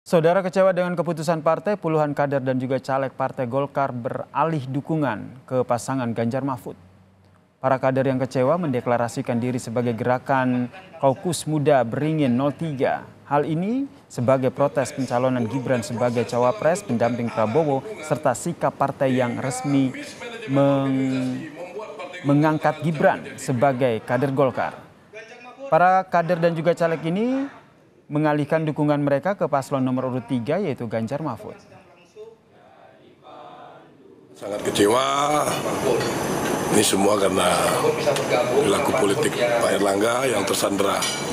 Saudara kecewa dengan keputusan partai, puluhan kader dan juga caleg Partai Golkar beralih dukungan ke pasangan Ganjar Mahfud. Para kader yang kecewa mendeklarasikan diri sebagai gerakan Kaukus Muda Beringin 03. Hal ini sebagai protes pencalonan Gibran sebagai cawapres pendamping Prabowo serta sikap partai yang resmi mengangkat Gibran sebagai kader Golkar. Para kader dan juga caleg ini mengalihkan dukungan mereka ke paslon nomor urut 3 yaitu Ganjar Mahfud. Sangat kecewa, ini semua karena perilaku politik Pak Erlangga yang tersandera.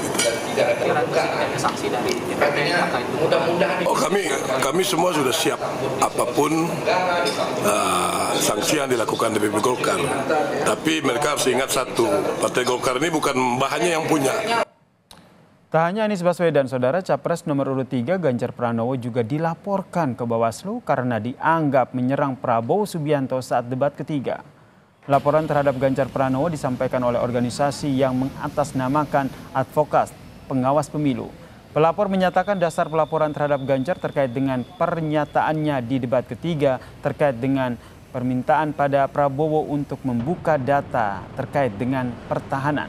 Oh, kami semua sudah siap apapun sanksi yang dilakukan DPP Golkar. Tapi mereka harus ingat satu, Partai Golkar ini bukan bahannya yang punya. Tak hanya Anies Baswedan, saudara, capres nomor urut 3 Ganjar Pranowo juga dilaporkan ke Bawaslu karena dianggap menyerang Prabowo Subianto saat debat ketiga. Laporan terhadap Ganjar Pranowo disampaikan oleh organisasi yang mengatasnamakan Advokat Pengawas Pemilu. Pelapor menyatakan dasar pelaporan terhadap Ganjar terkait dengan pernyataannya di debat ketiga terkait dengan permintaan pada Prabowo untuk membuka data terkait dengan pertahanan.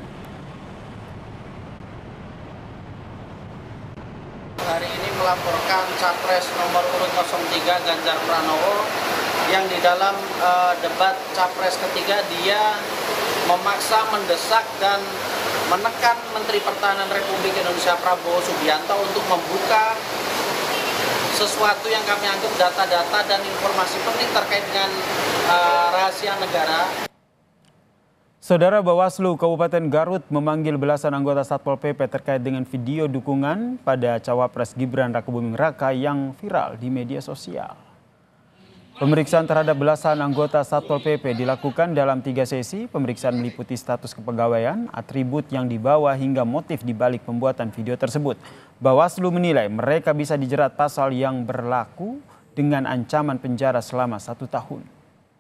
Hari ini melaporkan capres nomor urut 03 Ganjar Pranowo yang di dalam debat capres ketiga dia memaksa, mendesak dan menekan Menteri Pertahanan Republik Indonesia Prabowo Subianto untuk membuka sesuatu yang kami anggap data-data dan informasi penting terkait dengan rahasia negara. Saudara, Bawaslu Kabupaten Garut memanggil belasan anggota Satpol PP terkait dengan video dukungan pada cawapres Gibran Rakebuming Raka yang viral di media sosial. Pemeriksaan terhadap belasan anggota Satpol PP dilakukan dalam 3 sesi. Pemeriksaan meliputi status kepegawaian, atribut yang dibawa hingga motif dibalik pembuatan video tersebut. Bawaslu menilai mereka bisa dijerat pasal yang berlaku dengan ancaman penjara selama 1 tahun.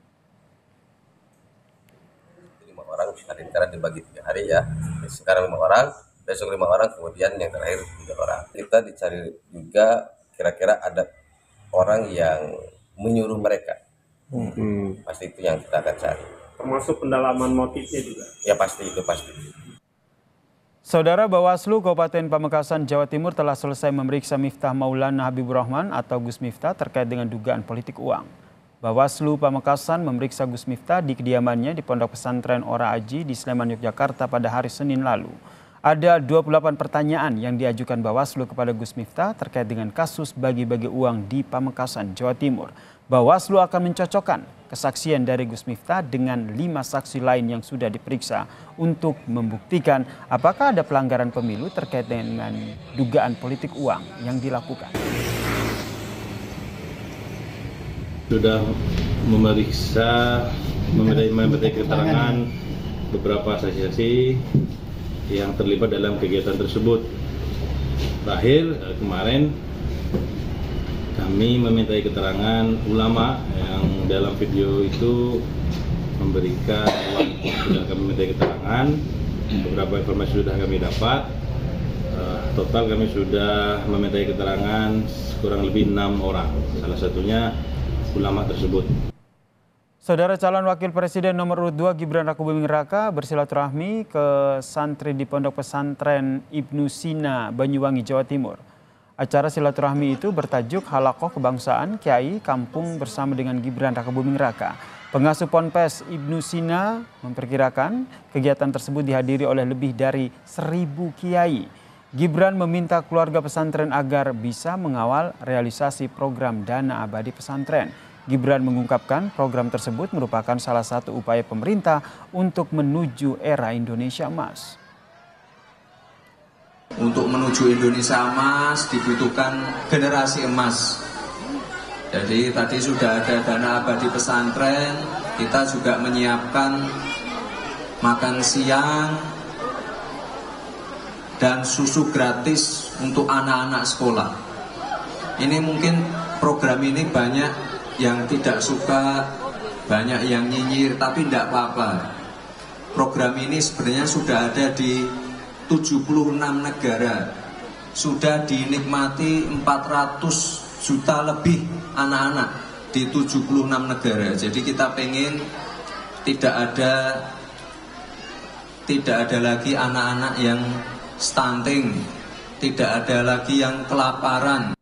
Orang karena dibagi 3 hari ya. Sekarang 5 orang, besok 5 orang, kemudian yang terakhir 3 orang. Kita dicari juga kira-kira ada orang yang menyuruh mereka. Pasti itu yang kita akan cari. Termasuk pendalaman motifnya juga. Ya pasti itu pasti. Saudara, Bawaslu Kabupaten Pamekasan, Jawa Timur telah selesai memeriksa Miftah Maulana Habibur Rahman atau Gus Miftah terkait dengan dugaan politik uang. Bawaslu Pamekasan memeriksa Gus Miftah di kediamannya di Pondok Pesantren Ora Aji di Sleman, Yogyakarta pada hari Senin lalu. Ada 28 pertanyaan yang diajukan Bawaslu kepada Gus Miftah terkait dengan kasus bagi-bagi uang di Pamekasan, Jawa Timur. Bawaslu akan mencocokkan kesaksian dari Gus Miftah dengan 5 saksi lain yang sudah diperiksa untuk membuktikan apakah ada pelanggaran pemilu terkait dengan dugaan politik uang yang dilakukan. Sudah memeriksa, meminta keterangan beberapa saksi-saksi yang terlibat dalam kegiatan tersebut. Terakhir kemarin kami meminta keterangan ulama yang dalam video itu memberikan uang. Sudah kami minta keterangan, beberapa informasi sudah kami dapat. Total kami sudah meminta keterangan kurang lebih 6 orang, salah satunya ulama tersebut. Saudara, calon wakil presiden nomor urut 2 Gibran Rakebuming Raka bersilaturahmi ke santri di Pondok Pesantren Ibnu Sina, Banyuwangi, Jawa Timur. Acara silaturahmi itu bertajuk Halakoh Kebangsaan Kiai Kampung bersama dengan Gibran Rakebuming Raka. Pengasuh Ponpes Ibnu Sina memperkirakan kegiatan tersebut dihadiri oleh lebih dari 1.000 kiai. Gibran meminta keluarga pesantren agar bisa mengawal realisasi program dana abadi pesantren. Gibran mengungkapkan program tersebut merupakan salah satu upaya pemerintah untuk menuju era Indonesia Emas. Untuk menuju Indonesia Emas dibutuhkan generasi emas. Jadi tadi sudah ada dana abadi pesantren, kita juga menyiapkan makan siang dan susu gratis untuk anak-anak sekolah. Ini mungkin program ini banyak yang tidak suka, banyak yang nyinyir, tapi tidak apa-apa. Program ini sebenarnya sudah ada di 76 negara. sudah dinikmati 400 juta lebih anak-anak di 76 negara. Jadi kita pengen tidak ada lagi anak-anak yang stunting, tidak ada lagi yang kelaparan.